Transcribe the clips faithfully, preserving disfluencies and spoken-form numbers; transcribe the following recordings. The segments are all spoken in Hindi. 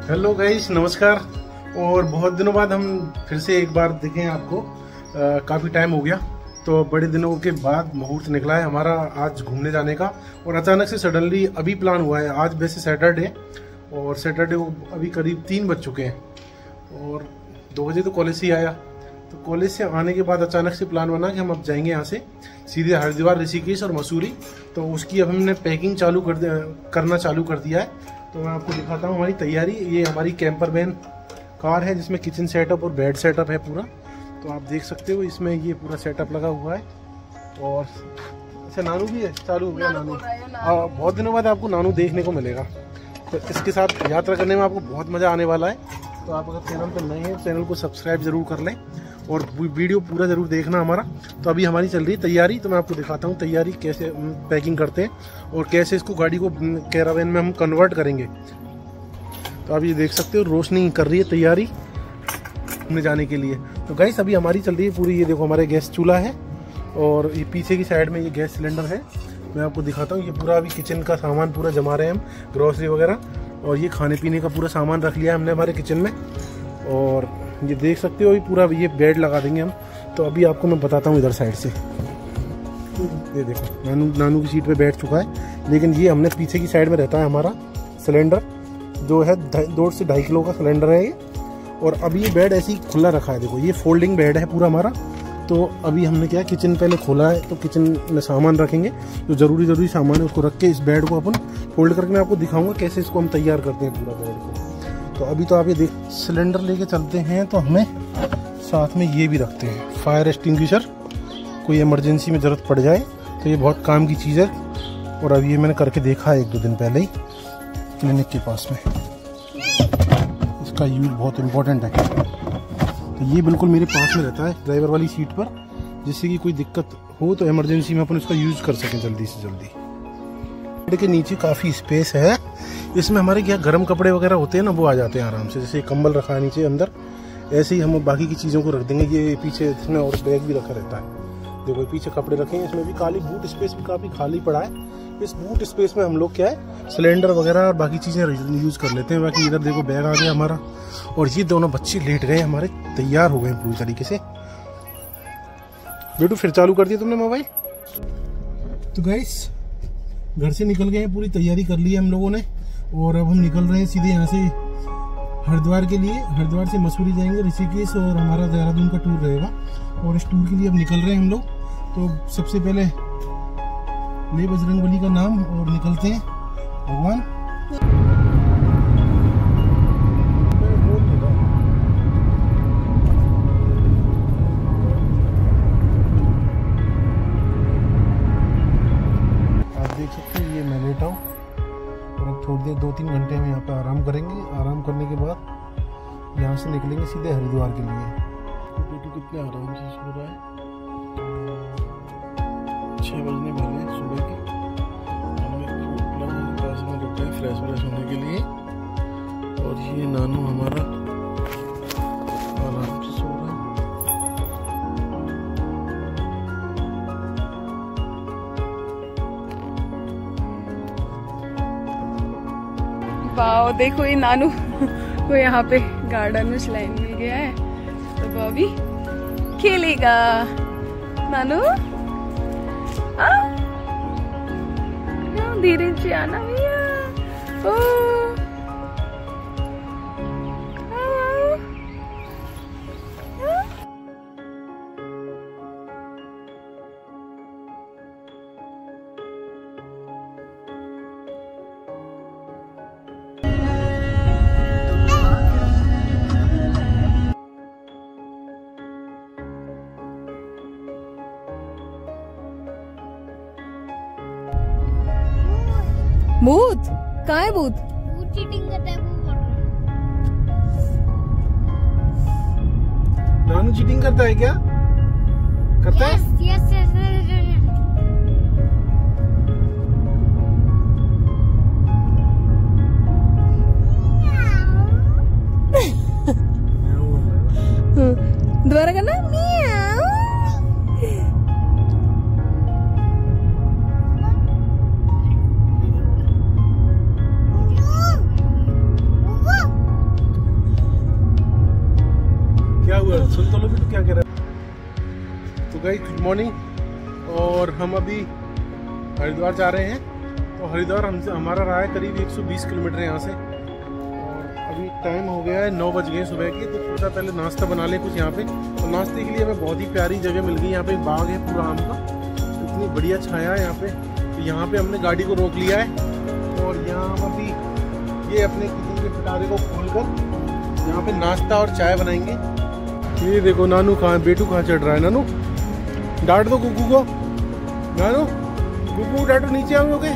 हेलो गाइस, नमस्कार। और बहुत दिनों बाद हम फिर से एक बार दिखे आपको। काफ़ी टाइम हो गया, तो बड़े दिनों के बाद मुहूर्त निकला है हमारा आज घूमने जाने का। और अचानक से सडनली अभी प्लान हुआ है। आज वैसे सैटरडे, और सैटरडे को अभी करीब तीन बज चुके हैं और दो बजे तो कॉलेज से ही आया। तो कॉलेज से आने के बाद अचानक से प्लान बना कि हम अब जाएंगे यहाँ से सीधे हरिद्वार, ऋषिकेश और मसूरी। तो उसकी अब हमने पैकिंग चालू कर करना चालू कर दिया है। तो मैं आपको दिखाता हूँ हमारी तैयारी। ये हमारी कैंपर वैन कार है जिसमें किचन सेटअप और बेड सेटअप है पूरा। तो आप देख सकते हो इसमें ये पूरा सेटअप लगा हुआ है। और अच्छा, नानू भी है, चालू हो गया नानू। हाँ, बहुत दिनों बाद आपको नानू देखने को मिलेगा। तो इसके साथ यात्रा करने में आपको बहुत मज़ा आने वाला है। तो आप अगर चैनल पर नए हैं, चैनल को सब्सक्राइब जरूर कर लें और वीडियो पूरा ज़रूर देखना हमारा। तो अभी हमारी चल रही है तैयारी। तो मैं आपको दिखाता हूँ तैयारी कैसे पैकिंग करते हैं और कैसे इसको गाड़ी को कैरावेन में हम कन्वर्ट करेंगे। तो आप ये देख सकते हो रोशनी कर रही है तैयारी घूमने जाने के लिए। तो गैस अभी हमारी चल रही है पूरी। ये देखो हमारे गैस चूल्हा है और ये पीछे की साइड में ये गैस सिलेंडर है। मैं आपको दिखाता हूँ। ये पूरा अभी किचन का सामान पूरा जमा रहे हैं हम, ग्रोसरी वगैरह। और ये खाने पीने का पूरा सामान रख लिया हमने हमारे किचन में। और ये देख सकते हो ये पूरा ये बेड लगा देंगे हम। तो अभी आपको मैं बताता हूँ इधर साइड से। ये देखो नानू नानू की सीट पे बैठ चुका है। लेकिन ये हमने पीछे की साइड में रहता है हमारा सिलेंडर, जो है दो से ढाई किलो का सिलेंडर है ये। और अभी ये बेड ऐसे ही खुला रखा है। देखो ये फोल्डिंग बेड है पूरा हमारा। तो अभी हमने क्या किचन पहले खोला है, तो किचन में सामान रखेंगे। जो ज़रूरी ज़रूरी सामान है उसको रख के इस बेड को अपन फोल्ड करके मैं आपको दिखाऊंगा कैसे इसको हम तैयार करते हैं पूरा बेड को। तो अभी तो आप ये देख सिलेंडर लेके चलते हैं, तो हमें साथ में ये भी रखते हैं फायर एक्सटिंग्विशर। कोई इमरजेंसी में ज़रूरत पड़ जाए तो ये बहुत काम की चीज़ है। और अभी ये मैंने करके देखा है एक दो दिन पहले ही क्लिनिक के पास में। इसका यूज़ बहुत इम्पोर्टेंट है। तो ये बिल्कुल मेरे पास में रहता है ड्राइवर वाली सीट पर, जिससे कि कोई दिक्कत हो तो इमरजेंसी में अपन उसका यूज़ कर सकें जल्दी से जल्दी। बेड के नीचे काफ़ी स्पेस है। इसमें हमारे क्या गर्म कपड़े वगैरह होते हैं ना, वो आ जाते हैं आराम से। जैसे कंबल रखा है नीचे अंदर, ऐसे ही हम बाकी की चीज़ों को रख देंगे। ये पीछे इसमें और बैग भी रखा रहता है। देखो पीछे कपड़े रखे हैं। इसमें भी खाली बूट स्पेस भी काफ़ी खाली पड़ा है। इस बूट स्पेस में हम लोग क्या है सिलेंडर वगैरह और बाकी चीज़ें यूज़ कर लेते हैं। बाकी इधर देखो बैग आ गया हमारा। और ये दोनों बच्चे लेट गए हमारे, तैयार हो गए पूरी तरीके से। बेटू फिर चालू कर दिया तुमने मोबाइल। तो गाइस घर से निकल गए हैं, पूरी तैयारी कर ली है हम लोगों ने। और अब हम निकल रहे हैं सीधे यहाँ से हरिद्वार के लिए। हरिद्वार से मसूरी जाएंगे, ऋषिकेश और हमारा देहरादून का टूर रहेगा। और इस टूर के लिए अब निकल रहे हैं हम लोग। तो सबसे पहले ले बजरंगबली का नाम और निकलते हैं भगवान। आप देख सकते हैं ये मैं लेटा हूँ और अब थोड़ी देर दो तीन घंटे हम यहाँ पे आराम करेंगे। आराम करने के बाद यहाँ से निकलेंगे सीधे हरिद्वार के लिए। तो बेटू कितने आराम से सो रहा है। छः बजने वाले हैं सुबह के। फ्रेश व्रेश होने के लिए। और ये नानू हमारा आराम से सो रहा है। वाओ, देखो ये नानू को यहाँ पे गार्डन में स्लाइड मिल गया है। तो वो अभी खेलेगा। नानू धीरे से आना भैया। ओ भूत कहाँ है? भूत भूत चीटिंग करता है। वो नानू चीटिंग करता है क्या? करता है? Yes yes yes. दोबारा करना। मियाऊ। क्या हुआ, सुन तो लो भी तो क्या कह रहा है। तो गाइस गुड मॉर्निंग, और हम अभी हरिद्वार जा रहे हैं। तो हरिद्वार हमसे हमारा रहा है करीब एक सौ बीस किलोमीटर यहाँ से, और अभी टाइम हो गया है नौ बज गए सुबह की। तो थोड़ा पहले नाश्ता बना ले कुछ यहाँ पे। तो नाश्ते के लिए हमें बहुत ही प्यारी जगह मिल गई। यहाँ पे एक बाग है पूरा आम का, इतनी बढ़िया छाया है यहाँ पे। तो यहाँ पे हमने गाड़ी को रोक लिया है, और यहाँ हम अभी ये अपने किचन के पिटारे को खोल कर यहाँ पे नाश्ता और चाय बनाएंगे। ये देखो नानू कहाँ, बेटू कहाँ चढ़ रहा है। नानू डांट दो कुकू को, नानू कुकू डांटो, नीचे आओगे,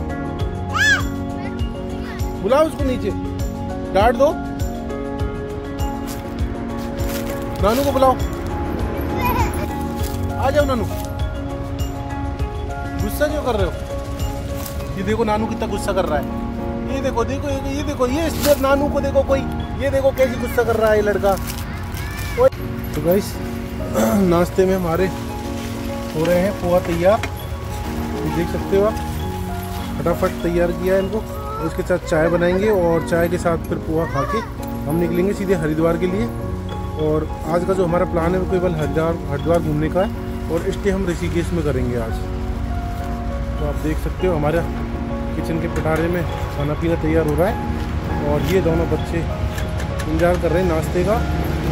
बुलाओ उसको नीचे, डांट दो, नानू को बुलाओ, आ जाओ नानू। गुस्सा क्यों कर रहे हो? ये देखो नानू कितना गुस्सा कर रहा है। ये देखो देखो ये देखो ये इस नानू को देखो कोई, ये देखो कैसे गुस्सा कर रहा है ये लड़का। तो गाइस नाश्ते में हमारे हो रहे हैं पोहा तैयार, देख सकते हो आप। फटाफट तैयार किया है इनको, और इसके साथ चाय बनाएंगे, और चाय के साथ फिर पोहा खा के हम निकलेंगे सीधे हरिद्वार के लिए। और आज का जो हमारा प्लान है वो केवल हरिद्वार हरिद्वार घूमने का है, और स्टे हम ऋषिकेश में करेंगे आज। तो आप देख सकते हो हमारे किचन के पिटारे में खाना पीना तैयार हो रहा है, और ये दोनों बच्चे इंतजार कर रहे हैं नाश्ते का।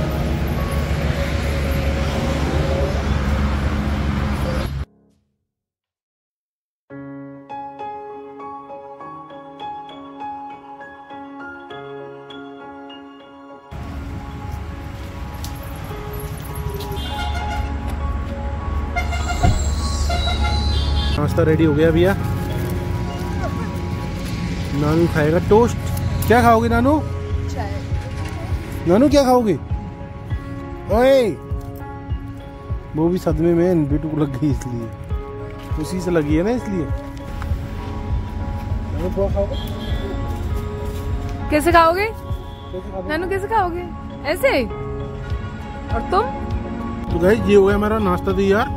नाश्ता रेडी हो गया भैया। नानू खाएगा टोस्ट। क्या खाओगे नानू? चाय। नानू क्या खाओगे? ओए वो भी सदमे में, बेटू को लग गई इसलिए, उसी से लगी है ना इसलिए। नानू क्या खाओगे? कैसे खाओगे नानू, कैसे खाओगे? ऐसे। और तुम? तो गाइस ये हो गया हमारा नाश्ता तैयार,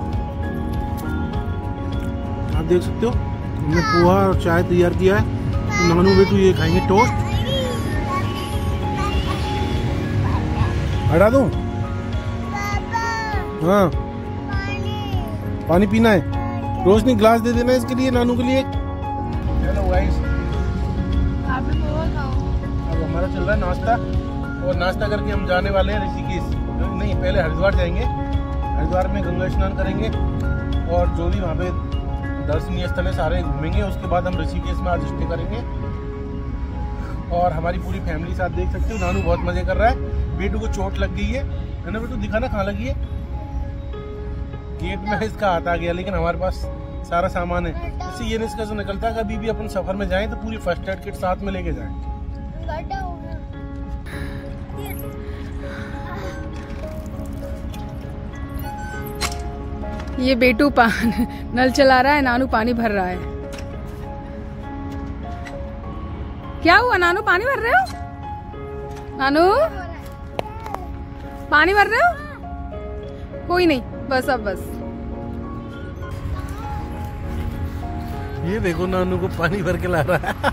आप देख सकते हो। हमने पोहा और चाय तैयार किया है। तो नानू बेटू ये खाएंगे टोस्ट। हटा दूं? हाँ पानी पीना है, रोशनी ग्लास दे देना इसके लिए, नानू के लिए। हेलो गाइस, आप भी पोहा खाओ। अब हमारा चल रहा है नाश्ता, और नाश्ता करके हम जाने वाले हैं ऋषिकेश। नहीं, पहले हरिद्वार जाएंगे। हरिद्वार में गंगा स्नान करेंगे, और जो भी वहाँ पे दर्शनीय स्थल है सारे घूमेंगे। उसके बाद हम ऋषिकेश में आज स्टे करेंगे, और हमारी पूरी फैमिली साथ देख सकते हो। नानू बहुत मजे कर रहा है, बेटू को चोट लग गई है ना बेटू, दिखाना कहाँ लगी है। गेट में इसका हाथ आ गया, लेकिन हमारे पास सारा सामान है। इससे ये निष्कर्ष निकलता है कभी भी अपन सफर में जाएं तो पूरी फर्स्ट एड किट साथ में लेके जाएं। ये बेटू पान नल चला रहा है, नानू पानी भर रहा है। क्या हुआ नानू, पानी भर रहे हो? नानू पानी भर रहे हो? कोई नहीं, बस अब बस। ये देखो नानू को पानी भर के ला रहा है।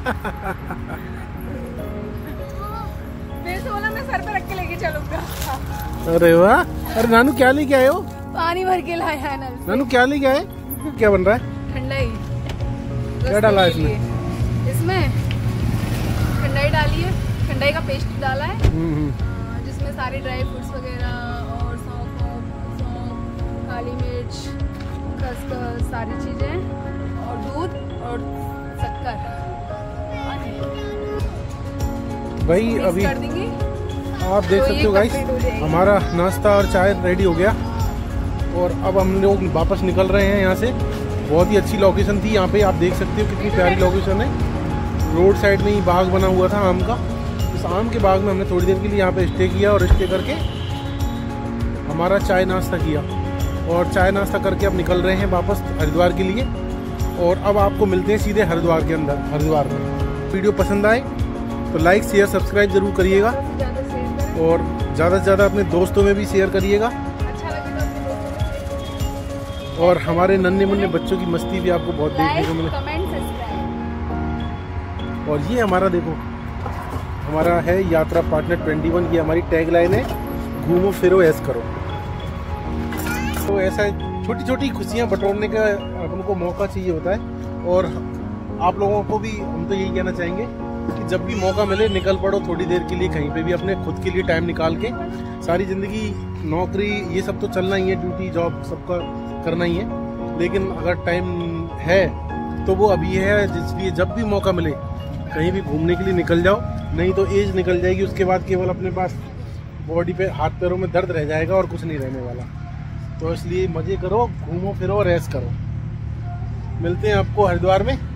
बोला मैं सर पे रख के लेके चलूंगा। अरे वाह, अरे नानू क्या लेके आए हो? पानी भर के लाया है नल से। नानू क्या लेके आए? क्या बन रहा है? ठंडाई। क्या डाला है इसमें? इसमें ठंडाई डाली है, ठंडाई का पेस्ट डाला है, जिसमें सारे ड्राई फ्रूट्स वगैरह और सौंफ सौंफ काली मिर्च खसखस सारी चीजें, और दूध और शक्कर भाई। अभी कर देंगे। आप देख सकते हो गाइस, हमारा नाश्ता और चाय रेडी हो गया, और अब हम लोग वापस निकल रहे हैं यहाँ से। बहुत ही अच्छी लोकेशन थी यहाँ पे, आप देख सकते हो कितनी प्यारी लोकेशन है। रोड साइड में ही बाग बना हुआ था आम का। इस आम के बाग में हमने थोड़ी देर के लिए यहाँ पे स्टे किया, और स्टे करके हमारा चाय नाश्ता किया, और चाय नाश्ता करके अब निकल रहे हैं वापस हरिद्वार के लिए। और अब आपको मिलते हैं सीधे हरिद्वार के अंदर, हरिद्वार में। वीडियो पसंद आए तो लाइक शेयर सब्सक्राइब जरूर करिएगा, और ज़्यादा से ज़्यादा अपने दोस्तों में भी शेयर करिएगा। और हमारे नन्हे मुन्ने बच्चों की मस्ती भी आपको बहुत देखने को मिले। और ये हमारा देखो, हमारा है यात्रा पार्टनर इक्कीस, ये हमारी टैग लाइन है। घूमो फिरो ऐश करो। तो ऐसा छोटी छोटी खुशियाँ बटोरने का अपन को मौका चाहिए होता है। और आप लोगों को भी हम तो यही कहना चाहेंगे कि जब भी मौका मिले निकल पड़ो थोड़ी देर के लिए कहीं पे भी, अपने खुद के लिए टाइम निकाल के। सारी ज़िंदगी नौकरी ये सब तो चलना ही है, ड्यूटी जॉब सबका करना ही है, लेकिन अगर टाइम है तो वो अभी है। इसलिए जब भी मौका मिले कहीं भी घूमने के लिए निकल जाओ, नहीं तो एज निकल जाएगी, उसके बाद केवल अपने पास बॉडी पे हाथ पैरों में दर्द रह जाएगा और कुछ नहीं रहने वाला। तो इसलिए मज़े करो, घूमो फिरो और ऐश करो। मिलते हैं आपको हरिद्वार में।